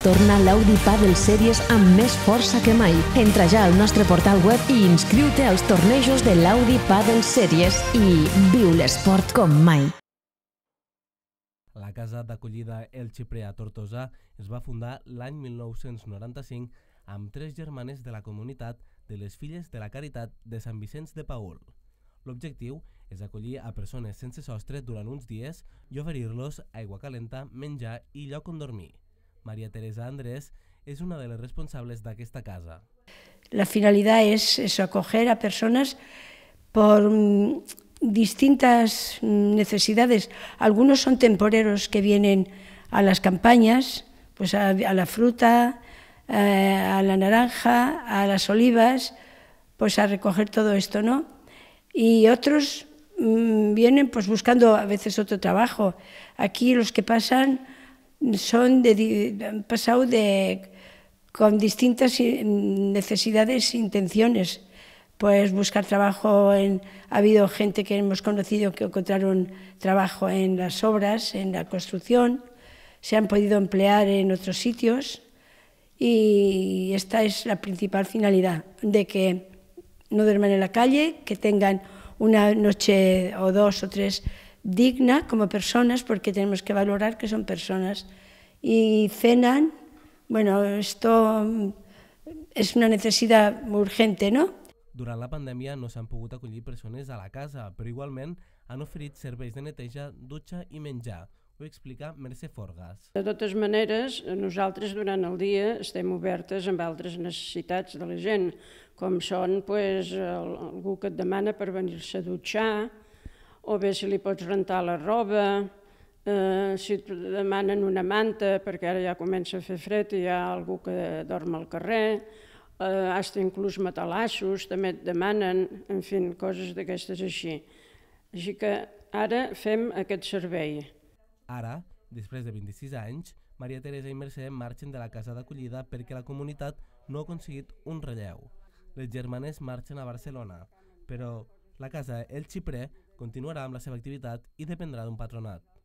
torna l'Audi Padel Series amb més força que mai. Entra ja al nostre portal web i inscriu-te als tornejos de l'Audi Padel Series i viu l'esport com mai. La casa d'acollida El Xiprer a Tortosa es va fundar l'any 1995 amb 3 germanes de la comunitat de les Filles de la Caritat de Sant Vicenç de Paül. L'objectiu és acollir a persones sense sostre durant uns dies i oferir-los aigua calenta, menjar i lloc on dormir. María Teresa Andrés es una de las responsables de esta casa. La finalidad es eso, acoger a personas por distintas necesidades. Algunos son temporeros que vienen a las campañas, pues a la fruta, a la naranja, a las olivas, pues a recoger todo esto, ¿no? Y otros vienen pues buscando a veces otro trabajo. Aquí los que pasan han pasado con distintas necesidades e intenciones. Pues buscar trabajo, ha habido gente que hemos conocido que encontraron trabajo en las obras, en la construcción, se han podido emplear en otros sitios y esta es la principal finalidad, de que no duerman en la calle, que tengan una noche o 2 o 3 digna como personas, porque tenemos que valorar que son personas, y cenan. Bueno, esto es una necesidad urgente, ¿no? Durant la pandèmia no s'han pogut acollir persones a la casa, però igualment han oferit serveis de neteja, dutxa i menjar. Ho explica Mercè Forgas. De totes maneres, nosaltres durant el dia estem obertes amb altres necessitats de la gent, com són algú que et demana per venir-se a dutxar, o bé si li pots rentar la roba, si et demanen una manta perquè ara ja comença a fer fred i hi ha algú que dorm al carrer, fins inclús matalassos també et demanen, en fi, coses d'aquestes així. Així que ara fem aquest servei. Ara, després de 26 anys, Maria Teresa i Mercè marxen de la casa d'acollida perquè la comunitat no ha aconseguit un relleu. Les germanes marxen a Barcelona, però la casa El Xiprer continuarà amb la seva activitat i dependrà d'un patronat.